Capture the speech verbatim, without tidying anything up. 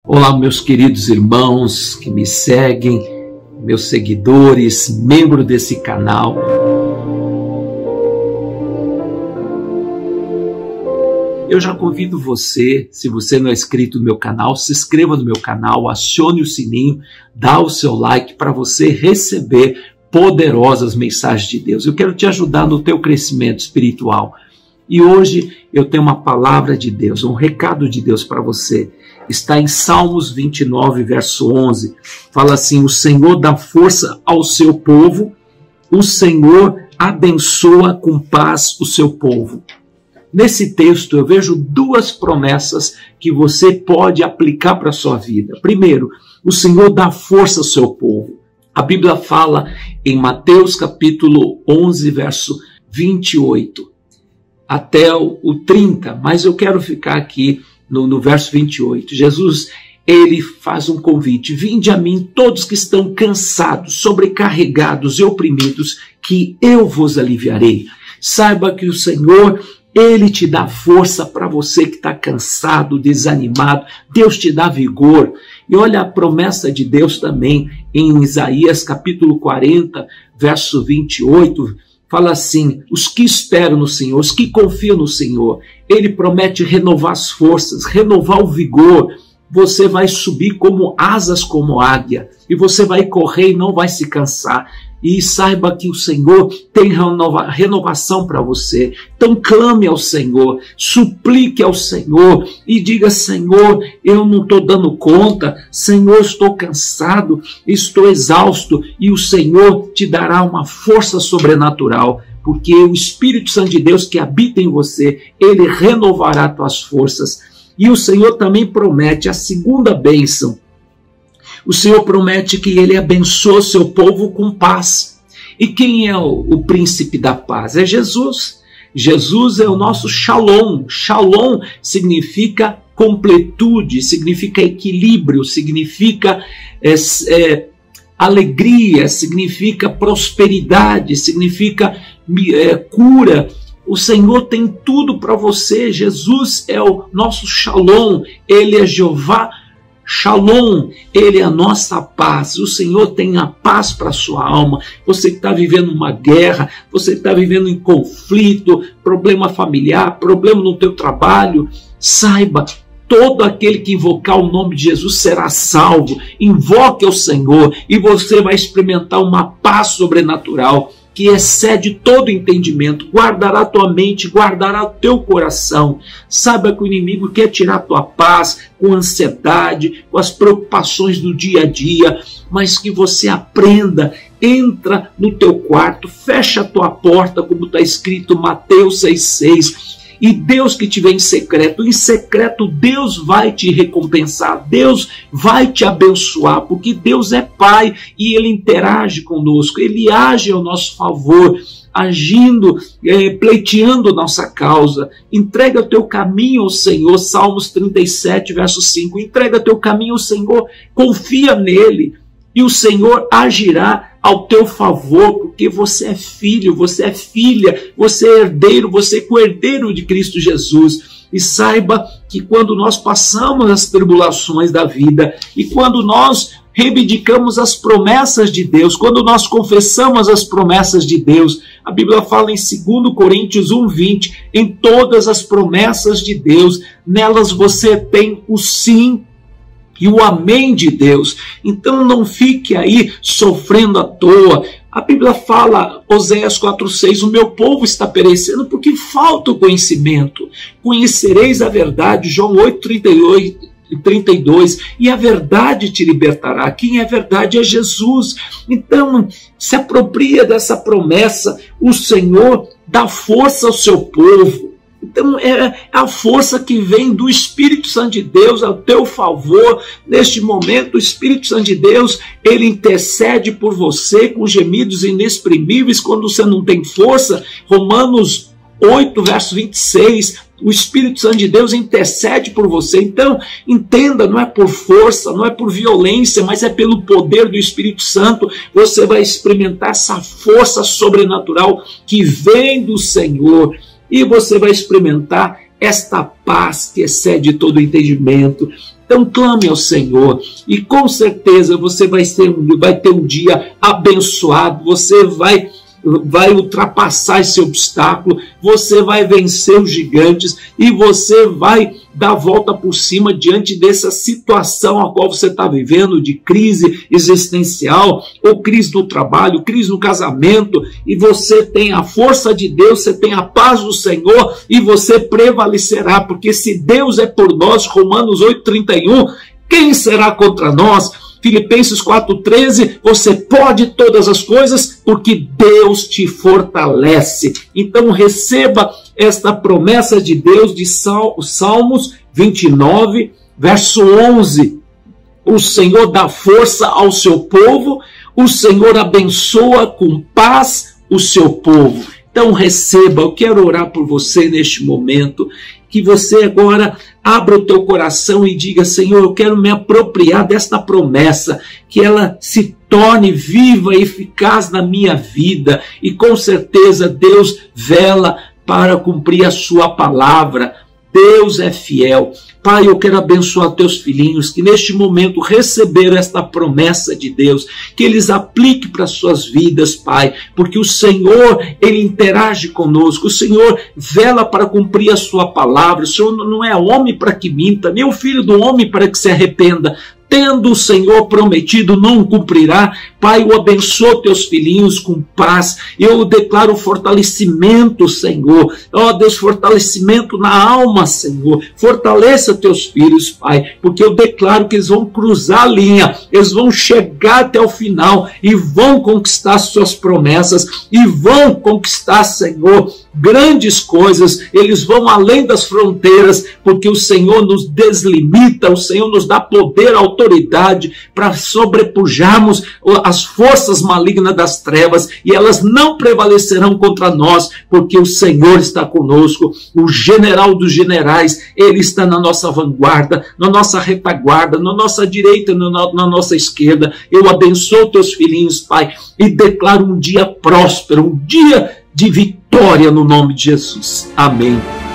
Olá, meus queridos irmãos que me seguem, meus seguidores, membros desse canal. Eu já convido você, se você não é inscrito no meu canal, se inscreva no meu canal, acione o sininho, dá o seu like para você receber poderosas mensagens de Deus. Eu quero te ajudar no teu crescimento espiritual. E hoje eu tenho uma palavra de Deus, um recado de Deus para você. Está em Salmos vinte e nove, verso onze. Fala assim: o Senhor dá força ao seu povo, o Senhor abençoa com paz o seu povo. Nesse texto eu vejo duas promessas que você pode aplicar para a sua vida. Primeiro, o Senhor dá força ao seu povo. A Bíblia fala em Mateus capítulo onze, verso vinte e oito. Até o, o trinta, mas eu quero ficar aqui no, no verso vinte e oito. Jesus, ele faz um convite: vinde a mim todos que estão cansados, sobrecarregados e oprimidos, que eu vos aliviarei. Saiba que o Senhor, ele te dá força para você que está cansado, desanimado. Deus te dá vigor. E olha a promessa de Deus também em Isaías capítulo quarenta, verso vinte e oito. Fala assim: os que esperam no Senhor, os que confiam no Senhor, Ele promete renovar as forças, renovar o vigor. Você vai subir como asas como águia, e você vai correr e não vai se cansar. E saiba que o Senhor tem renova, renovação para você. Então clame ao Senhor, suplique ao Senhor e diga: Senhor, eu não estou dando conta, Senhor, estou cansado, estou exausto, e o Senhor te dará uma força sobrenatural, porque o Espírito Santo de Deus que habita em você, ele renovará tuas forças. E o Senhor também promete a segunda bênção. O Senhor promete que ele abençoa o seu povo com paz. E quem é o, o príncipe da paz? É Jesus. Jesus é o nosso Shalom. Shalom significa completude, significa equilíbrio, significa é, é, alegria, significa prosperidade, significa é, cura. O Senhor tem tudo para você. Jesus é o nosso Shalom. Ele é Jeová Shalom, ele é a nossa paz. O Senhor tem a paz para a sua alma. Você que está vivendo uma guerra, você que está vivendo em conflito, problema familiar, problema no teu trabalho, saiba, todo aquele que invocar o nome de Jesus será salvo. Invoque ao Senhor e você vai experimentar uma paz sobrenatural que excede todo entendimento. Guardará tua mente, guardará o teu coração. Saiba que o inimigo quer tirar tua paz com ansiedade, com as preocupações do dia a dia, mas que você aprenda, entra no teu quarto, fecha a tua porta, como está escrito Mateus seis, seis. E Deus que te vê em secreto, em secreto Deus vai te recompensar, Deus vai te abençoar, porque Deus é Pai e Ele interage conosco, Ele age ao nosso favor, agindo, é, pleiteando nossa causa. Entrega teu caminho ao Senhor, Salmos trinta e sete, verso cinco, entrega teu caminho ao Senhor, confia nele, e o Senhor agirá ao teu favor, porque você é filho, você é filha, você é herdeiro, você é co-herdeiro de Cristo Jesus. E saiba que quando nós passamos as tribulações da vida, e quando nós reivindicamos as promessas de Deus, quando nós confessamos as promessas de Deus, a Bíblia fala em dois Coríntios um, vinte, em todas as promessas de Deus, nelas você tem o sim e o amém de Deus. Então não fique aí sofrendo à toa. A Bíblia fala, Oséias quatro, seis, o meu povo está perecendo porque falta o conhecimento. Conhecereis a verdade, João oito, trinta e oito, trinta e dois, e a verdade te libertará. Quem é verdade é Jesus. Então se apropria dessa promessa. O Senhor dá força ao seu povo. Então é a força que vem do Espírito Santo de Deus ao teu favor. Neste momento o Espírito Santo de Deus, ele intercede por você com gemidos inexprimíveis quando você não tem força. Romanos oito, verso vinte e seis, o Espírito Santo de Deus intercede por você. Então entenda, não é por força, não é por violência, mas é pelo poder do Espírito Santo. Você vai experimentar essa força sobrenatural que vem do Senhor. E você vai experimentar esta paz que excede todo entendimento. Então clame ao Senhor e com certeza você vai ter, vai ter um dia abençoado, você vai vai ultrapassar esse obstáculo, você vai vencer os gigantes e você vai dar a volta por cima diante dessa situação a qual você está vivendo, de crise existencial, ou crise do trabalho, crise no casamento, e você tem a força de Deus, você tem a paz do Senhor e você prevalecerá, porque se Deus é por nós, Romanos oito, trinta e um, quem será contra nós? Filipenses quatro, treze, você pode todas as coisas porque Deus te fortalece. Então receba esta promessa de Deus de Salmos vinte e nove, verso onze. O Senhor dá força ao seu povo, o Senhor abençoa com paz o seu povo. Então receba, eu quero orar por você neste momento, que você agora abra o teu coração e diga: Senhor, eu quero me apropriar desta promessa, que ela se torne viva e eficaz na minha vida, e com certeza Deus vela para cumprir a sua palavra. Deus é fiel. Pai, eu quero abençoar teus filhinhos que neste momento receberam esta promessa de Deus, que eles apliquem para suas vidas, Pai, porque o Senhor, Ele interage conosco, o Senhor vela para cumprir a sua palavra, o Senhor não é homem para que minta, nem o filho do homem para que se arrependa. Tendo o Senhor prometido, não cumprirá. Pai, eu abençoo teus filhinhos com paz. Eu declaro fortalecimento, Senhor. Ó Deus, fortalecimento na alma, Senhor. Fortaleça teus filhos, Pai, porque eu declaro que eles vão cruzar a linha, eles vão chegar até o final e vão conquistar suas promessas e vão conquistar, Senhor, grandes coisas. Eles vão além das fronteiras, porque o Senhor nos deslimita, o Senhor nos dá poder, autoridade para sobrepujarmos as forças malignas das trevas, e elas não prevalecerão contra nós, porque o Senhor está conosco. O general dos generais, Ele está na nossa vanguarda, na nossa retaguarda, na nossa direita, na, na nossa esquerda. Eu abençoo teus filhinhos, Pai, e declaro um dia próspero, um dia de vitória no nome de Jesus. Amém.